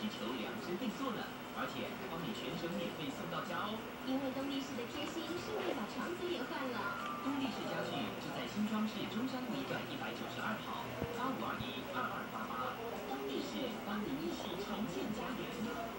气球量身定做的，而且还帮你全程免费送到家哦。 因为东力士的贴心，顺便把床组也换了。 东力士家具就在新庄市中山路段192号85212288。东力士帮您一起重建家园。